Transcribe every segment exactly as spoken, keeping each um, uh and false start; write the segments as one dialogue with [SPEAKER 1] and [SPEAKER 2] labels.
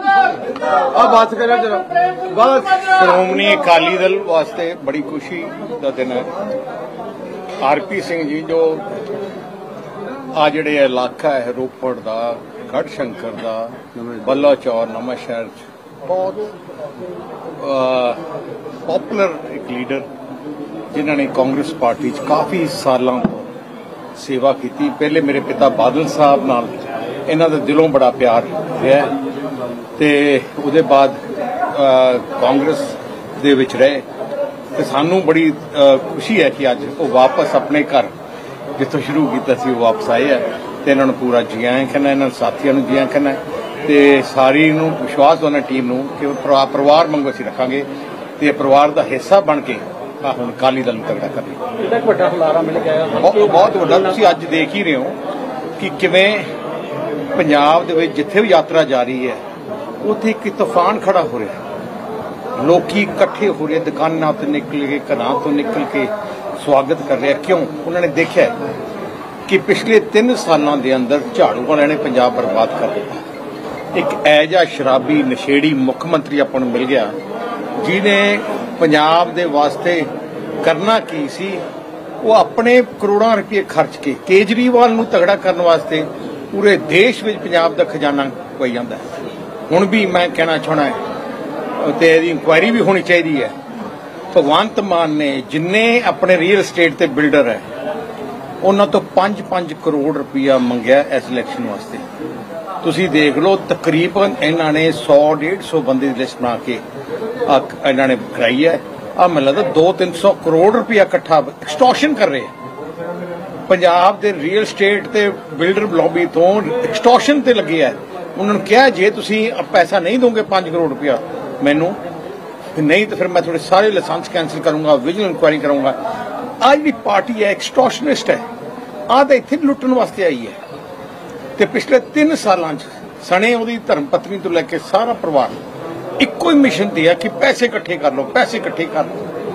[SPEAKER 1] श्रोमणी अकाली दल वास्ते बड़ी खुशी का दिन है। आर पी सिंह जी जो आ जिहड़े इलाका है रोपड़ का गढ़शंकर का बल्लाचौर नवांशहर बहुत पॉपुलर एक लीडर जिन्होंने कांग्रेस पार्टी काफ़ी सालों तो सेवा की। पहले मेरे पिता बादल साहब नाल इन्हां दा दिलों बड़ा प्यार रहा ते उहदे बाद कांग्रेस दे विच रहे ते सानू बड़ी खुशी है कि अज वो वापस अपने घर जिथों शुरू किया सी वापस आए हैं ते इन्हां नूं पूरा जी आया कहना, इन्हां साथियों नूं जी आया कहना ते सारी नूं विश्वास होना टीम नूं कि परिवार वांगू असीं रखांगे ते परिवार दा हिस्सा बन के हुण अकाली दल नूं तगड़ा करिए।
[SPEAKER 2] वड्डा हुलारा मिल गया
[SPEAKER 1] बहुत वड्डा। तुसीं अज देख ही रहे हो कि किवें पंजाब दे विच जिथे भी यात्रा जा रही है उत्थे एक तूफान खड़ा हो रहा है। लोग इकट्ठे हो रहे, दुकानों तो निकल के घरों तो निकल के स्वागत कर रहे। क्यों? उन्होंने देखा कि पिछले तीन सालों के अंदर झाड़ू वाले ने पंजाब बर्बाद कर दिया। एक ऐजा शराबी नशेड़ी मुख्यमंत्री अपन मिल गया जिन्हें पंजाब दे वास्ते करना की सी, वो अपने करोड़ों रुपये खर्च के केजरीवाल नूं तगड़ा करने वास्ते पूरे देश में पंजाब दा खजाना पई जांदा है। हुण भी मैं कहना चाहना है ते इंक्वायरी भी होनी चाहिए है। भगवंत मान ने जिन्ने अपने रियल एस्टेट के बिल्डर है उन्होंने तो पांच पांच करोड़ रुपया मंगया इस इलैक्शन वास्ते। तुसीं देख लो तकरीबन इन्हां ने सौ डेढ़ सौ बंदे की लिस्ट बना के इन्हां ने कराई है। आ मैं लगता दो तीन सौ करोड़ रुपया इकट्ठा एक्सटॉर्शन कर रहे हैं। पंजाब के रियल एस्टेट के बिल्डर लॉबी तो एक्सटॉर्शन ते लगे है। उन्होंने कहा जे तुसीं पैसा नहीं दोगे पांच करोड़ रुपया मैनू नहीं तो फिर मैं थोड़े सारे लाइसेंस कैंसिल करूंगा, विजिलेंस इंक्वायरी करूंगा। आज जी पार्टी है एक्सटॉर्शनिस्ट है, आ तो इत्थे लुट्टन वास्ते आई है। तो पिछले तीन सालों सने उहदी धर्म पत्नी तो लैके सारा परिवार इक्को ही मिशन दिया कि पैसे इकट्ठे कर लो, पैसे इकट्ठे कर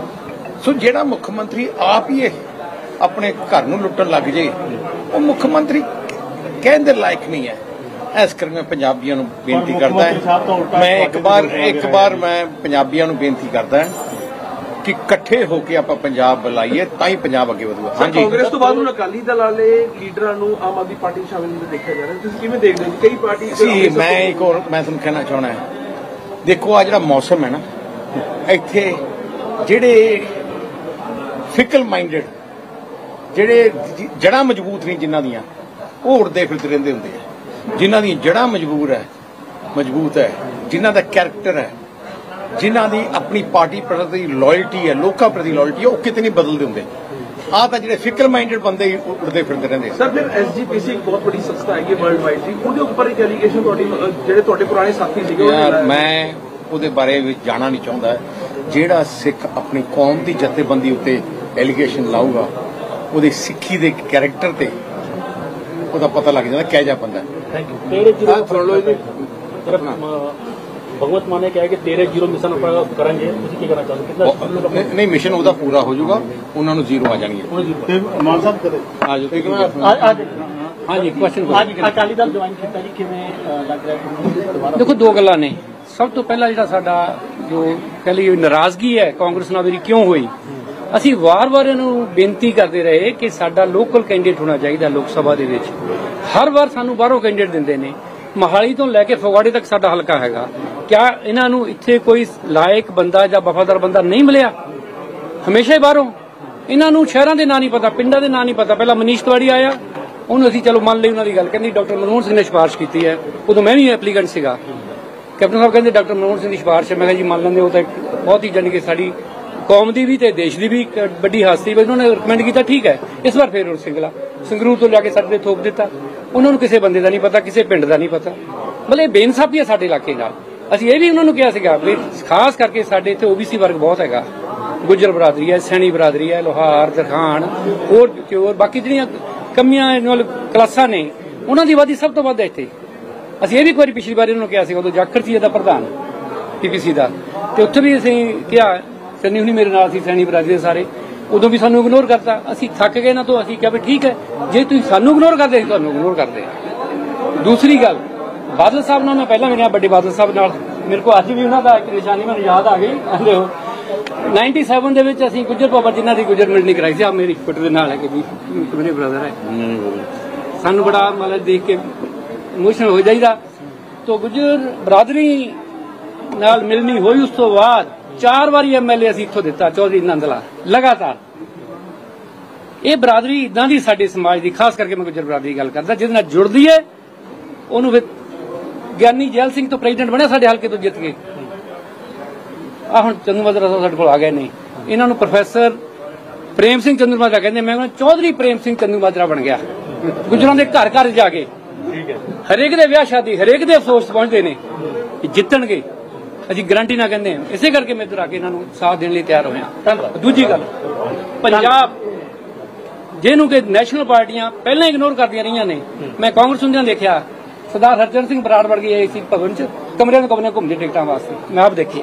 [SPEAKER 1] लो। सो जेड़ा मुख्यमंत्री आप ही अपने घर नूं लुट्टन लग जाए वो मुख्यमंत्री कहने दे लायक नहीं है। इस करके मैं पंजाबियों नूं बेनती करदा है, मैं एक बार एक बार मैं पंजाबियों नूं बेनती करदा है कि इकट्ठे होकर आप पंजाब बुलाइए तां ही पंजाब अगे वधूगा। हाँ जी,
[SPEAKER 2] कांग्रेस तो बाद हुण अकाली दल वाले लीडरां नूं आम आदमी पार्टी शामिल देखा जा रहा है, तुसीं किवें देखदे हो? कई पार्टी
[SPEAKER 1] सी मैं एक और मैं तुहानूं कहना चाहना है, देखो आ जिहड़ा मौसम है ना इत्थे जिहड़े फिकल माइंडेड जिहड़े जड़ां मजबूत नहीं जिन्हां दियां वो उड़दे फिरदे रहिंदे हुंदे आ। जिन्हां दी जड़ां मजबूर है मजबूत है, जिन्हां दा कैरेक्टर है, जिन्हां दी अपनी पार्टी प्रति लॉयल्टी है, लोकां प्रति लॉयल्टी है, वो किते नहीं बदलदे हुंदे। आ तां जिहड़े फिकल माइंडेड बंदे ही उड़दे फिरदे रहिंदे।
[SPEAKER 2] सर फिर एस जी पी सी एक बहुत बड़ी संस्था है वर्ल्ड वाइड दी, ਉਹਦੇ ਉੱਪਰ ਇੱਕ ਐਲੀਗੇਸ਼ਨ ਤੁਹਾਡੀ ਜਿਹੜੇ ਤੁਹਾਡੇ ਪੁਰਾਣੇ ਸਾਥੀ ਸੀਗੇ
[SPEAKER 1] यार मैं ਉਹਦੇ ਬਾਰੇ ਵਿੱਚ ਜਾਣਾ ਨਹੀਂ ਚਾਹੁੰਦਾ। ਜਿਹੜਾ ਸਿੱਖ ਆਪਣੀ ਕੌਮ ਦੀ ਜਥੇਬੰਦੀ ਉੱਤੇ ਐਲੀਗੇਸ਼ਨ ਲਾਊਗਾ ਉਹਦੀ ਸਿੱਖੀ ਦੇ ਕੈਰੈਕਟਰ ਤੇ ਉਹਦਾ ਪਤਾ ਲੱਗ ਜਾਂਦਾ ਕਿਹੋ ਜਿਹਾ ਬੰਦਾ।
[SPEAKER 2] Thank you. तेरे जीरो सुन लो जी, भगवंत मान ने कहा कि तेरे जीरो मिशन करेंगे, ਕੀ ਕਰਨਾ ਚਾਹੁੰਦੇ?
[SPEAKER 1] नहीं मिशन ਉਹਦਾ ਪੂਰਾ ਹੋ ਜਾਊਗਾ, ਉਹਨਾਂ ਨੂੰ ਜ਼ੀਰੋ ਆ ਜਾਣਗੇ।
[SPEAKER 2] ਮਾਨ ਸਾਹਿਬ ਕਰੇ
[SPEAKER 1] ਆ ਜਾਓ ਇੱਕ
[SPEAKER 2] ਅੱਜ हाँ जी क्वेश्चन आज अकाली दल ज्वाइन किया जी, किवें लग रहा है?
[SPEAKER 3] देखो दो गल्लां ने। सब तो पहला जिहड़ा साडा जो कह लईए नाराजगी है कांग्रेस नाल मेरी क्यों होई, ਅਸੀਂ ਵਾਰ-ਵਾਰ ਇਹਨੂੰ ਬੇਨਤੀ ਕਰਦੇ ਰਹੇ ਕਿ ਸਾਡਾ ਲੋਕਲ ਕੈਂਡੀਡੇਟ ਹੋਣਾ ਚਾਹੀਦਾ ਲੋਕ ਸਭਾ ਦੇ ਵਿੱਚ। ਹਰ ਵਾਰ ਸਾਨੂੰ ਬਾਹਰੋਂ ਕੈਂਡੀਡੇਟ ਦਿੰਦੇ ਨੇ। ਮਹਾਲੀ ਤੋਂ ਲੈ ਕੇ ਫਗਵਾੜੇ ਤੱਕ ਸਾਡਾ ਹਲਕਾ ਹੈਗਾ। ਕਿਆ ਇਹਨਾਂ ਨੂੰ ਇੱਥੇ ਕੋਈ ਲਾਇਕ ਬੰਦਾ ਜਾਂ ਵਫਾਦਾਰ ਬੰਦਾ ਨਹੀਂ ਮਿਲਿਆ? ਹਮੇਸ਼ਾ ਹੀ ਬਾਹਰੋਂ। ਇਹਨਾਂ ਨੂੰ ਸ਼ਹਿਰਾਂ ਦੇ ਨਾਂ ਨਹੀਂ ਪਤਾ, ਪਿੰਡਾਂ ਦੇ ਨਾਂ ਨਹੀਂ ਪਤਾ। ਪਹਿਲਾਂ ਮਨੀਸ਼ ਤਿਵਾੜੀ ਆਇਆ, ਉਹਨੂੰ ਅਸੀਂ ਚਲੋ ਮੰਨ ਲਈ ਉਹਨਾਂ ਦੀ ਗੱਲ, ਕਹਿੰਦੀ ਡਾਕਟਰ ਮਨਮੋਹਨ ਸਿੰਘ ਨੇ ਸਿਫਾਰਿਸ਼ ਕੀਤੀ ਹੈ। ਉਦੋਂ ਮੈਂ ਵੀ ਐਪਲੀਕੈਂਟ ਸੀਗਾ। ਕੈਪਟਨ ਸਾਹਿਬ ਕਹਿੰਦੇ ਡਾਕਟਰ ਮਨਮੋਹਨ ਸਿੰਘ ਦੀ ਸਿਫਾਰਿਸ਼ ਹੈ। ਮੈਂ ਕਿਹਾ ਜੀ ਮੰਨ ਲੈਂਦੇ, ਉਹ ਤਾਂ ਬਹੁਤ ਹੀ ਜਾਣੀ ਕਿ ਸਾਡੀ ਕੌਮ ਦੀ ਵੀ ਤੇ ਦੇਸ਼ ਦੀ ਵੀ ਵੱਡੀ ਹਸਤੀ ਵੀ, ਉਹਨਾਂ ਨੇ ਰਿਕਮੈਂਡ ਕੀਤਾ, ਠੀਕ ਹੈ। ਇਸ ਵਾਰ ਫੇਰ ਸਿੰਗਲਾ ਸੰਗਰੂਰ ਤੋਂ ਲਿਆ ਕੇ ਸਾਡੇ ਤੇ ਥੋਪ ਦਿੱਤਾ। ਉਹਨਾਂ ਨੂੰ ਕਿਸੇ ਬੰਦੇ ਦਾ ਨਹੀਂ ਪਤਾ, ਕਿਸੇ ਪਿੰਡ ਦਾ ਨਹੀਂ ਪਤਾ। ਮਤਲਬ ਇਹ ਬੇਇਨਸਾਫੀ ਹੈ ਸਾਡੇ ਇਲਾਕੇ ਨਾਲ। ਅਸੀਂ ਇਹ ਵੀ ਉਹਨਾਂ ਨੂੰ ਕਿਹਾ ਸੀਗਾ ਵੀ ਖਾਸ ਕਰਕੇ ਸਾਡੇ ਇੱਥੇ ਓਬੀਸੀ ਵਰਗ ਬਹੁਤ ਹੈਗਾ, ਗੁੱਜਰ ਬਰਾਦਰੀ ਹੈ, ਸੈਣੀ ਬਰਾਦਰੀ ਹੈ, ਲੋਹਾਰ, ਦਰਖਾਨ, ਹੋਰ ਹੋਰ ਬਾਕੀ ਜਿਹੜੀਆਂ ਕਮੀਆਂ ਨਾਲ ਕਲਾਸਾਂ ਨੇ ਉਹਨਾਂ ਦੀ ਆਬਾਦੀ ਸਭ ਤੋਂ ਵੱਧ ਹੈ ਇੱਥੇ। ਅਸੀਂ ਇਹ ਵੀ ਇੱਕ ਵਾਰੀ ਪਿਛਲੀ ਵਾਰੀ ਉਹਨਾਂ ਨੂੰ ਕਿਹਾ ਸੀਗਾ, ਉਦੋਂ ਜਾਖੜ ਸੀ ਇਹਦਾ ਪ੍ਰਧਾਨ ਪੀਪੀਸੀ ਦਾ, ਤੇ ਉੱਥੇ ਵੀ ਅਸੀਂ ਕਿਹਾ, ਸੈਣੀ ਹੁਣੀ ਮੇਰੇ ਨਾਲ ਸੀ, ਸੈਣੀ ਬਰਾਦਰੀ ਦੇ ਸਾਰੇ, ਉਦੋਂ ਵੀ ਸਾਨੂੰ ਇਗਨੋਰ ਕਰਤਾ। ਅਸੀਂ ਥੱਕ ਗਏ ਨਾ, ਤੋਂ ਅਸੀਂ ਕਿਹਾ ਵੀ ਠੀਕ ਹੈ, ਜੇ ਤੁਸੀਂ ਸਾਨੂੰ ਇਗਨੋਰ ਕਰਦੇ ਅਸੀਂ ਤੁਹਾਨੂੰ ਇਗਨੋਰ ਕਰਦੇ ਹਾਂ। ਦੂਸਰੀ ਗੱਲ, ਬਾਦਲ ਸਾਹਿਬ ਨਾਲ ਮੈਂ ਪਹਿਲਾਂ ਮਿਲਿਆ, ਵੱਡੇ ਬਾਦਲ ਸਾਹਿਬ ਨਾਲ। ਮੇਰੇ ਕੋਲ ਅੱਜ ਵੀ ਉਹਨਾਂ ਦਾ ਇੱਕ ਨਿਸ਼ਾਨੀ ਮੈਨੂੰ ਯਾਦ ਆ ਗਈ। ਦੇਖੋ ਸੱਤਰ ਦੇ ਵਿੱਚ ਅਸੀਂ ਗੁੱਜਰ ਪਬਰ ਜਿਨ੍ਹਾਂ ਦੀ ਗੁੱਜਰ ਮਿਲਣੀ ਕਰਾਈ ਸੀ, ਆ ਮੇਰੀ ਫੋਟੋ ਦੇ ਨਾਲ ਹੈ ਕਿ ਵੀ ਮੇਰੇ ਬ੍ਰਦਰ ਹੈ। ਸਾਨੂੰ ਬੜਾ ਮਤਲਬ ਦੇਖ ਕੇ ਇਮੋਸ਼ਨਲ ਹੋ ਜਾਈਦਾ। तो गुजर बरादरी नाल मिलनी हुई, उस तो बाद चार वारी एम एल ए असीं इत्थों दिता, चौधरी नंद लाल लगातार। ये बरादरी इदां दी साडे समाज दी, खास करके मैं गुजर बरादरी गल करदा, जिहदे नाल जुड़दी है। उहनूं फिर ज्ञानी जैल सिंह तो प्रेजिडेंट बने साडे हल्के तो जित के, आ हुण चंद्रमाजरा साहब साडे कोल आ गए ने, इन्हां नूं प्रोफैसर प्रेम सिंह चंद्रमाजरा कहंदे। मैं कहना चौधरी प्रेम सिंह चंद्रमाजरा बन गया, गुजरां दे घर घर जाके हरेक दे विआह शादी, हरेक दे अफसोस पहुंचते ने कि जितणगे, असीं गारंटी ना कहंदे। इसे करके मैं इधर आके इन्हां नूं साथ देण लई तैयार होया। दूजी गल, पंजाब जिहनूं कि नैशनल पार्टियां पहलां इग्नोर करदियां रहियां ने, मैं कांग्रेस हुंदियां देखिया सरदार हरचंद सिंह बराड़ वर्गी आई सी भवन च कमरे दे कमरे घुमदे टिकटां वास्ते, मैं आप देखिए।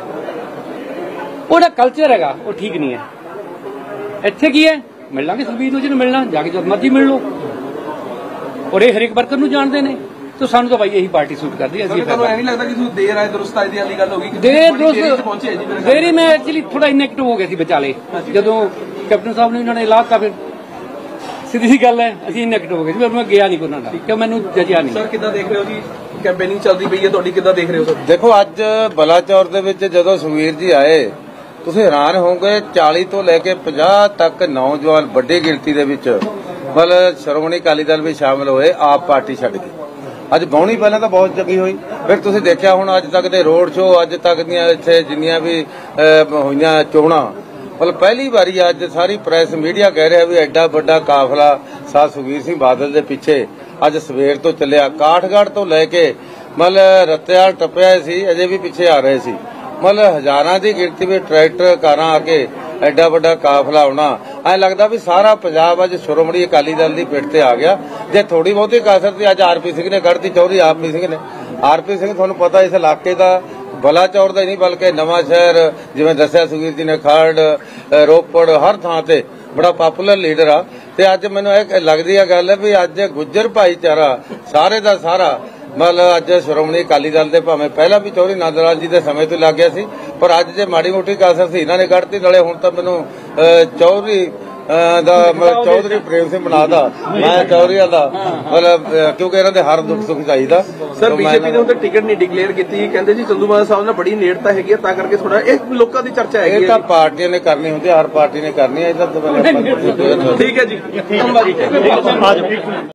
[SPEAKER 3] ओहदा कल्चर हैगा वो ठीक नहीं है। इत्थे की है, मिल लांगे सुखबीर नूं, जिहनूं मिलना जाके जद मर्जी मिल लो, और ये हरेक वर्कर नूं जानते हैं। तो सानू तो भाई यही पार्टी सूट करती है।
[SPEAKER 2] देर आए दुरुस्त आए दी वाली गल होगी,
[SPEAKER 3] देर दुरुस्त देरी मैं एक्चुअली थोड़ा इनएक्टिव हो गया सी विचाले, जदों कैप्टन साहब ने उन्होंने लाता, फिर सीधी सी गल है असीं इनएक्टिव हो गए, फिर मैं गया नहीं कोई नाल, क्यों मैनूं जजिया नहीं।
[SPEAKER 2] सर किद्दां देख रहे हो जी, कैंपेनिंग चलदी पई है तुहाडी, किद्दां देख रहे हो सर?
[SPEAKER 4] देखो अज बलाचौर दे विच जदों सुखबीर जी आए, तुसीं हैरान होगे, चालीस तो लैके पचास तक नौजवान वड्डी गिणती दे विच मतलब श्रोमणी अकाली दल भी शामिल होए, आप पार्टी छड्ड के। अज बाउणी पहले तो बहुत जगी हुई, फिर तुसीं देखिया हुण अज तक दे रोड शो, अज तक दीआं इत्थे जिन्नियां भी होईयां चोणां, मतलब पहली बारी अज सारी प्रैस मीडिया कह रहा भी एडा वड्डा काफला सा सुखबीर सिंह बादल दे पिछे अज सवेर तो चलिया। काठगढ़ तो लैके मतलब रत्तेआल टप्पिया सी, अजे भी पिछे आ रहे सी, मतलब हजारां दी गिणती में ट्रैक्टर कारां आके एडा वड्डा काफला आउणा, ऐ लगदा भी सारा पंजाब अज श्रोमणी अकाली दल दी पिठ ते आ गया। जे थोड़ी बहुती कसर सी अज आरपी सिंह ने कढ़ती, चौधरी आरपी सिंह ने। आरपी सिंह तुहानूं पता इस इलाके दा बलाचौर दा ही नहीं बल्कि नवां शहर, जिवें दस्सिया सुखबीर जी ने, खरड़ रोपड़ हर थां ते बड़ा पॉपुलर लीडर आ। ते अज मैनूं इह लगदी आ गल भी अज गुज्जर भाईचारा सारे दा सारा मतलब अज श्रोमणी अकाली दल दे भावें पहला भी चौधरी नंद लाल जी के समय तो लग गया सी, पर अज जे माड़ी मोटी कसर सी इन्हां ने कढ़ती, नाले हुण तां मैनूं चौधरी दा चौधरी प्रेम सिंह बनादा, मैं चौधरीआं दा मतलब क्योंकि इन्हां दे हर दुख सुख चाहिदा।
[SPEAKER 2] सर बीजेपी ने उन्हें टिकट नहीं डिक्लेयर की, कहते जी चंदूमाजरा साहब ने बड़ी नेड़ता हैगी, तां करके थोड़ा एक लोकां दी चर्चा हैगी।
[SPEAKER 4] ये तां पार्टियां ने करनी हुंदी, हर पार्टी ने करनी है। इधर तो
[SPEAKER 2] ठीक है जी।